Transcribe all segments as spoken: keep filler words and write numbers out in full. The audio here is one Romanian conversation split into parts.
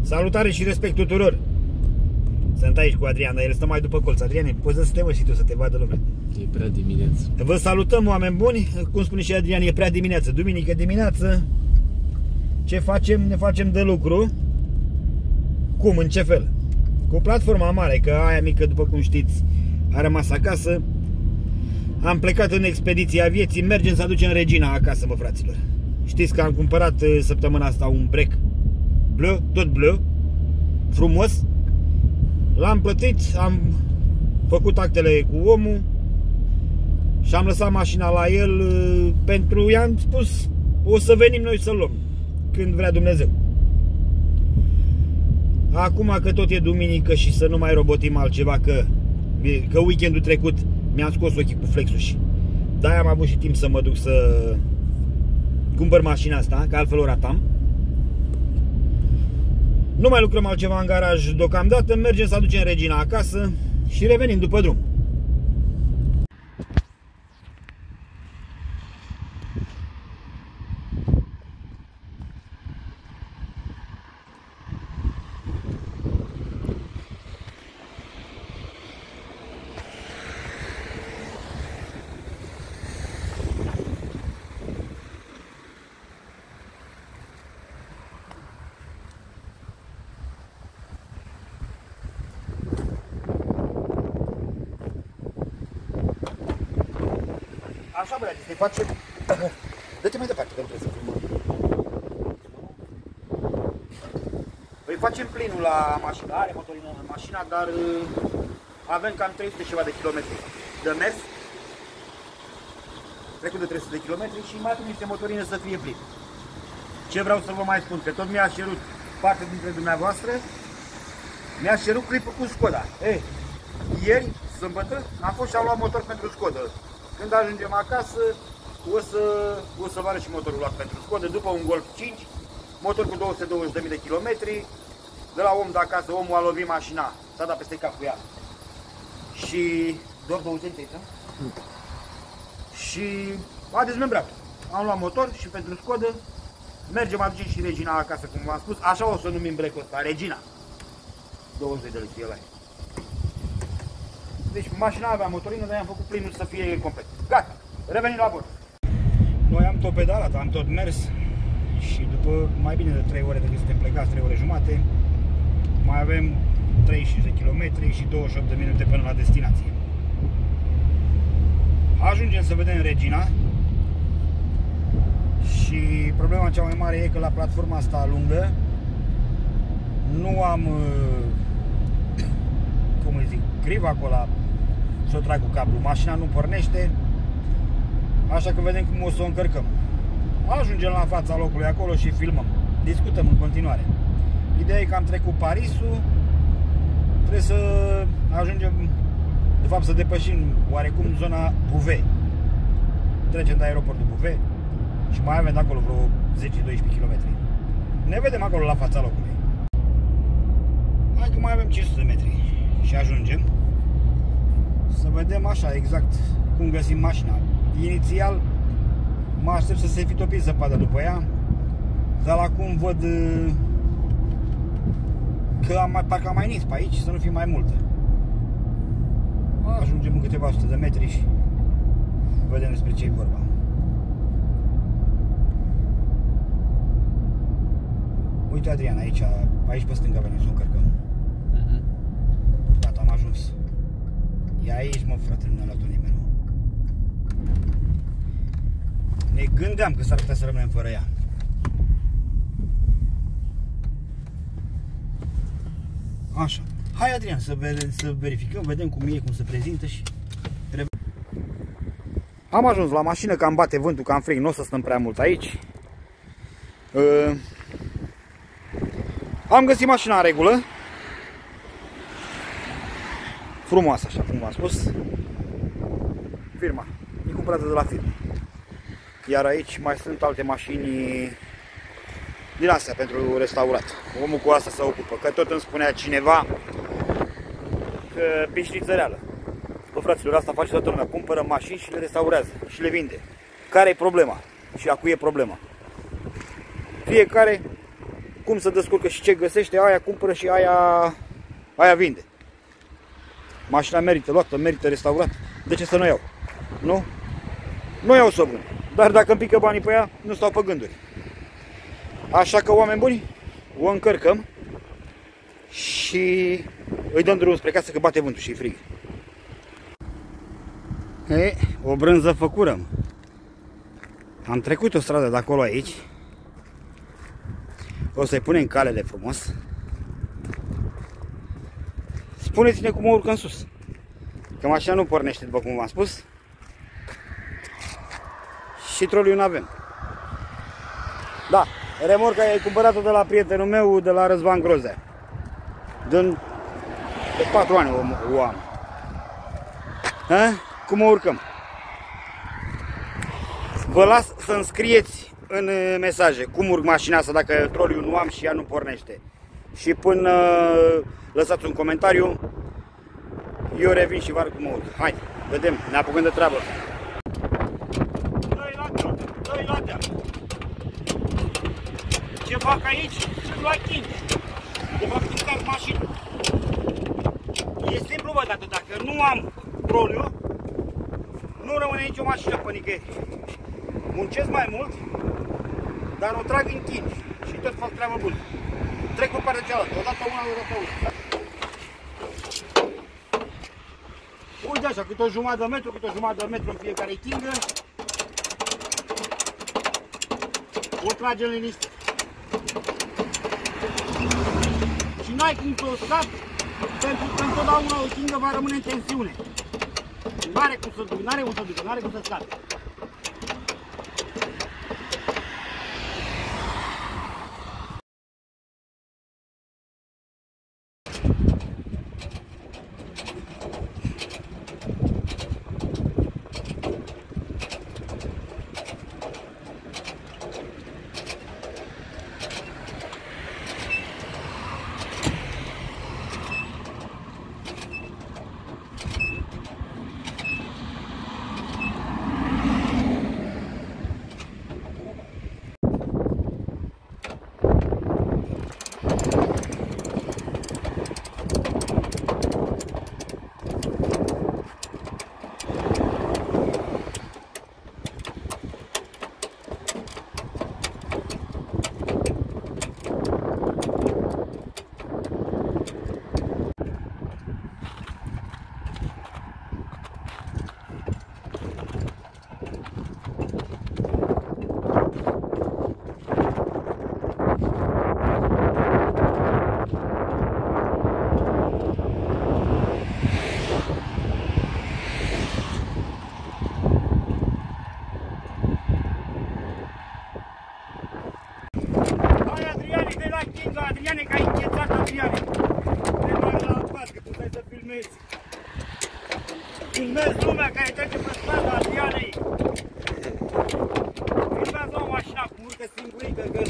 Salutare și respect tuturor. Sunt aici cu Adrian, dar el stă mai după colț. Adriane, poți să te mă și tu să te vadă lumea. E prea dimineață. Vă salutăm, oameni buni. Cum spune și Adrian, e prea dimineață. Duminică dimineață. Ce facem? Ne facem de lucru. Cum? În ce fel? Cu platforma mare, că aia mică, după cum știți, a rămas acasă. Am plecat în expediția vieții. Mergem să aducem Regina acasă, mă, fraților. Știți că am cumpărat săptămâna asta un break bleu, tot bleu, frumos. L-am plătit, am făcut actele cu omul și am lăsat mașina la el pentru, i-am spus, o să venim noi să-l luăm când vrea Dumnezeu. Acum că tot e duminică și să nu mai robotim altceva, că, că weekendul trecut mi-am scos ochii cu flexuși. De-aia am avut și timp să mă duc să cumpăr mașina asta, că altfel o ratam. Nu mai lucrăm altceva în garaj deocamdată, mergem să aducem Regina acasă și revenim după drum. Așa, băiate, să-i facem... Dă-te mai departe, că nu trebuie să filmăm. Îi facem plinul la mașină. Are motorină în mașina, dar avem cam trei sute ceva de kilometri de mers. Trecut de trei sute de kilometri și mai trebuie niște motorină să fie plin. Ce vreau să vă mai spun? Că tot mi-a cerut parte dintre dumneavoastră, mi-a cerut clipul cu Skoda. Ei, ieri, sâmbătă, am fost și am luat motor pentru Skoda. Când ajungem acasă, o să, o să vă arăt și motorul luat pentru Skoda, după un Golf cinci, motor cu două sute douăzeci de mii de kilometri, de la om de acasă, omul a lovit mașina, s-a dat peste cap cu ea. Și doar douăzeci de mii, mm. Și a dezmembrat. Am luat motor și pentru Skoda, mergem, aducem și Regina acasă, cum v-am spus, așa o să numim break-ul ăsta, Regina. douăzeci de litri el ai. Deci mașina avea motorină, dar i-am făcut plinul să fie complet. Gata, revenim la bord. Noi am tot pedalat, am tot mers și după mai bine de trei ore de când suntem plecați, trei ore jumate, mai avem treizeci și cinci de kilometri și douăzeci și opt de minute până la destinație. Ajungem să vedem Regina și problema cea mai mare e că la platforma asta lungă nu am, cum îi zic, griva acolo să o trag cu cablu. Mașina nu pornește, așa că vedem cum o să o încărcăm. Ajungem la fața locului acolo și filmăm. Discutăm în continuare. Ideea e că am trecut Parisul, trebuie să ajungem, de fapt să depășim oarecum zona Bouvet. Trecem de aeroportul Bouvet și mai avem de acolo vreo zece doisprezece kilometri. Ne vedem acolo la fața locului. Hai că mai avem cinci sute de metri și ajungem. Să vedem așa exact cum găsim mașina. Inițial mă aștept să se fi topit zăpada după ea, dar acum văd că am mai, parcă am mai nins pe aici, să nu fie mai multă. Ajungem în câteva sute de metri și vedem despre ce e vorba. Uite, Adrian, aici, aici pe stânga venim să o încărcăm. Uh-huh. Gata, am ajuns. E aici, mă, frate, nu ne-a luat-o nimeni. Ne gândeam că s-ar putea să rămânem fără ea. Așa. Hai, Adrian, să, vedem, să verificăm, vedem cum e, cum se prezintă și... Am ajuns la mașină, că am bate vântul, că am frig, nu o să stăm prea mult aici. Uh... Am găsit mașina în regulă. Frumoasă, așa cum v-am spus. Firma. E cumpărată de la firmă. Iar aici mai sunt alte mașini din astea pentru restaurat. Omul cu asta se ocupă. Că tot îmi spunea cineva că pișniță reală. Bă, fraților, asta face toată lumea. Cumpără mașini și le restaurează și le vinde. Care e problema? Și a cui e problema? Fiecare cum se descurcă și ce găsește, aia cumpără și aia, aia vinde. Mașina merită luată, merită restaurată. De ce să nu iau? Nu? Nu iau să o vând. Dar dacă îmi pică banii pe ea, nu stau pe gânduri. Așa că, oameni buni, o încărcăm și îi dăm drumul spre casă că bate vântul și e frig. E, o brânză făcură. Am trecut o stradă de acolo aici. O să-i punem calele frumos. Spuneți-ne cum o urcă în sus. Că mașina nu pornește, după cum v-am spus. Și troliul nu avem. Da, remorca e cumpărat-o de la prietenul meu, de la Răzvan Grozea. Din de patru ani o, o am. Ha? Cum o urcăm? Vă las să-mi scrieți în mesaje cum urc mașina asta dacă troliul nu am și ea nu pornește. Și până lăsați un comentariu, eu revin și vă arăt cum o urc. Hai, vedem, ne apucăm de treabă. Dă-i la deal, dă-i la deal. Ce fac aici? Și la cinci. De fapt, încarc mașina. E simplu, bă, dacă, dacă nu am troliu, nu rămâne nicio mașină pe nicăieri. Muncesc mai mult, dar o trag în chin și tot fac treabă bună. Trec pe partea cealaltă, odată una, odată una. Uite așa, câte o jumătate de metru, câte o jumătate de metru în fiecare tingă. O trage în liniște. Și n-ai cum să o scapi, pentru că întotdeauna o tingă va rămâne în tensiune. N-are cum să ducă, n-are cum să ducă, n-are cum să scape. Adriane, că ai înghețat, Adriane. Te bagi la pas, că tu stai să filmezi. Filmezi lumea care trece pe stradă, Adriane. Filmează o mașină cu urcă singurică, că...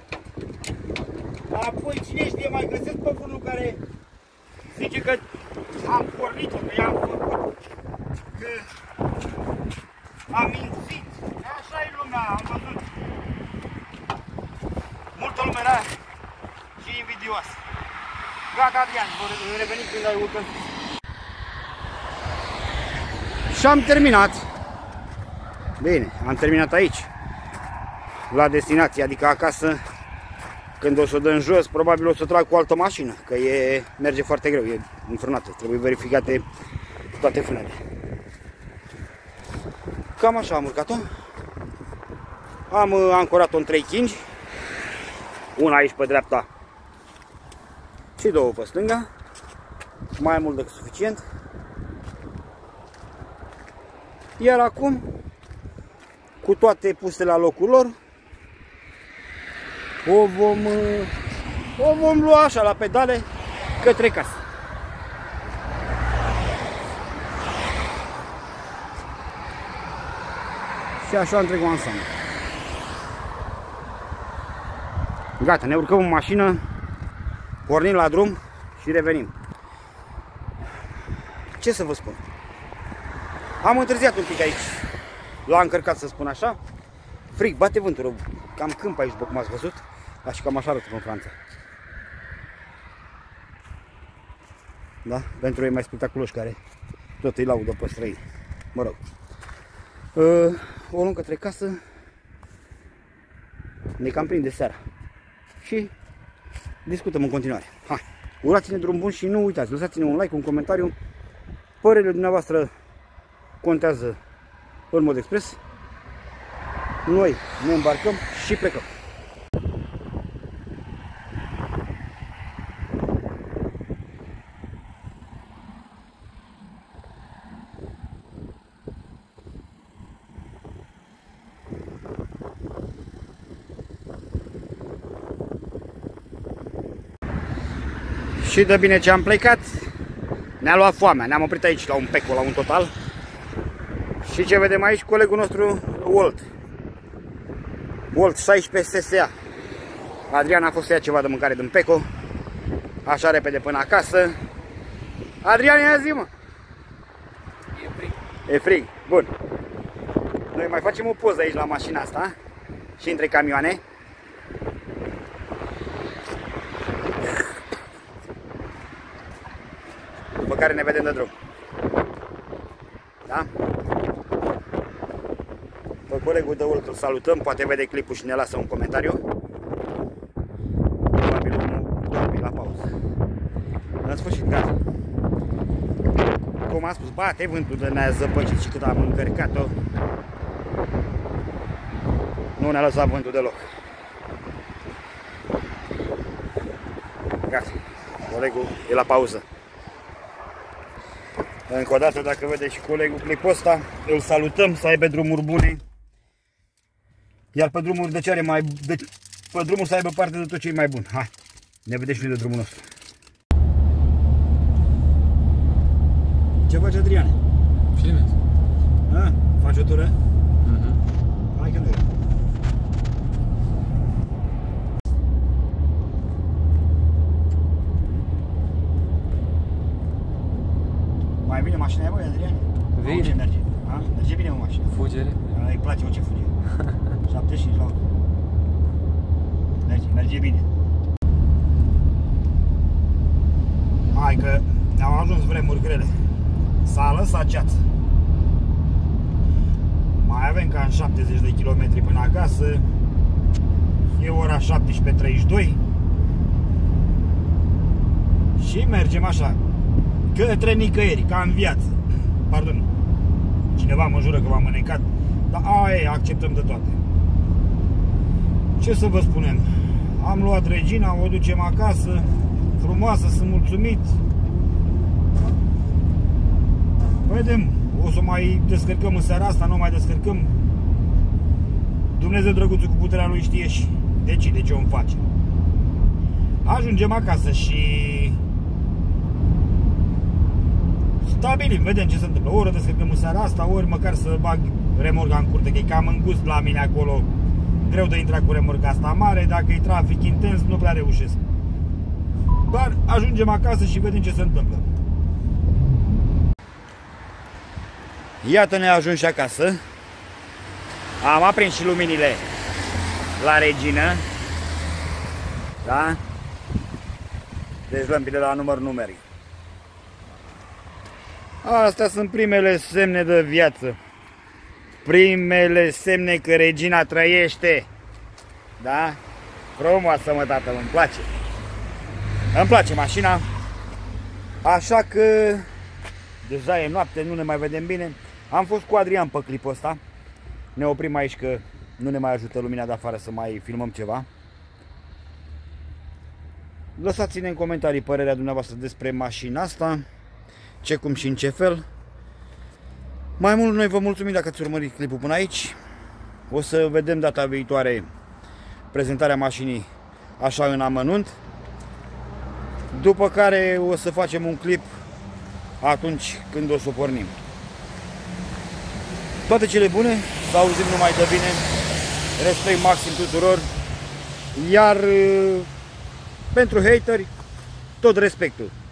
Apoi cine știe, mai găsesc pe unul care zice că am pornit-o, că i-am făcut, că am mințit. Așa e lumea, am văzut. Multă lume era și invidioasă. Gata, Adrian, vom reveni când ai urcat. Și am terminat. Bine, am terminat aici. La destinație, adică acasă. Când o să o dăm jos, probabil o să trag cu o altă mașină, că e, merge foarte greu, e înfrânată, trebuie verificate toate frânele. Cam așa am urcat-o. Am ancorat-o în trei chingi, una aici pe dreapta și două pe stânga, mai mult decât suficient. Iar acum, cu toate puse la locul lor, o vom, o vom lua așa la pedale către casă. Și așa întregul ansamblu. Gata, ne urcăm în mașină, pornim la drum și revenim. Ce să vă spun? Am întârziat un pic aici. L-am încărcat, să spun așa. Frig, bate vântul, cam câmp aici, după cum ați văzut. Așa cam așa arătă în Franța. Da? Pentru ei mai spectaculoși care tot îi laudă pe străini. Mă rog. O luăm către casă. Ne cam prinde seara. Și discutăm în continuare. Hai, urați-ne drum bun și nu uitați, lăsați-ne un like, un comentariu. Părerile dumneavoastră contează în mod expres. Noi ne îmbarcăm și plecăm. Și de bine ce am plecat, ne-a luat foamea, ne-am oprit aici la un peco, la un total. Și ce vedem aici, colegul nostru Walt. Walt șaisprezece S S A. Adrian a fost să ia ceva de mâncare din peco. Așa repede până acasă. Adrian, ia zi, mă! E frig. E frig, bun. Noi mai facem o poză aici la mașina asta și între camioane. După care ne vedem de drum. Da? Pe colegul de Walt îl salutăm, poate vede clipul și ne lasă un comentariu. Probabil omul doarme la pauză. În sfârșit, gata. Cum am spus, bate vântul de ne-a zăpăcit și cât am încărcat-o. Nu ne-a lăsat vântul deloc. Gata. Colegul e la pauză. Încă o dată, dacă vede și colegul clipul ăsta, îl salutăm, să aibă drumuri bune. Iar pe drumuri de ce are mai... De, pe drumul să aibă parte de tot ce e mai bun. Hai, ne vedem și noi de drumul nostru. Ce faci, Adriane? Filmez. A, faci o tură? Mhm. Hai că nu e. Mai bine mașina aia, băi, Adriane? Vine. Ce merge? A? Merge bine o mașină. Fugere. A, îi place orice fuge. șaptezeci și cinci la oră. Merge, merge bine. Hai că au ajuns vremuri grele. S-a lăsat ceață. Mai avem cam șaptezeci de kilometri până acasă. E ora șaptesprezece treizeci și doi. Și mergem așa, către nicăieri, ca în viață. Pardon, cineva mă jură că v-am mânecat, dar aia acceptăm de toate. Ce să vă spunem? Am luat Regina, o ducem acasă, frumoasă, sunt mulțumit. Vedem, o să mai descărcăm în seara asta, nu mai descărcăm. Dumnezeu drăguțul cu puterea lui știe și decide ce om face. Ajungem acasă și stabilim, vedem ce se întâmplă. Ori o descărcăm în seara asta, ori măcar să bag remorca în curte, că e cam îngust la mine acolo. Greu de intrat cu remorca asta mare, dacă e trafic intens, nu prea reușesc. Dar ajungem acasă și vedem ce se întâmplă. Iată, ne-a ajuns și acasă. Am aprins și luminile la Regină. Da? Deci lămpile la număr nu merg. Astea sunt primele semne de viață. Primele semne că Regina trăiește. Da? Frumoasă, mă, tată, îmi place. Îmi place mașina. Așa că deja e noapte, nu ne mai vedem bine. Am fost cu Adrian pe clipul ăsta. Ne oprim aici că nu ne mai ajută lumina de afară să mai filmăm ceva. Lăsați-ne în comentarii părerea dumneavoastră despre mașina asta. Ce, cum și în ce fel. Mai mult, noi vă mulțumim dacă ați urmărit clipul până aici. O să vedem data viitoare prezentarea mașinii așa în amănunt. După care o să facem un clip atunci când o să o pornim. Toate cele bune, să auzim numai de bine. Respect maxim tuturor. Iar pentru hateri, tot respectul.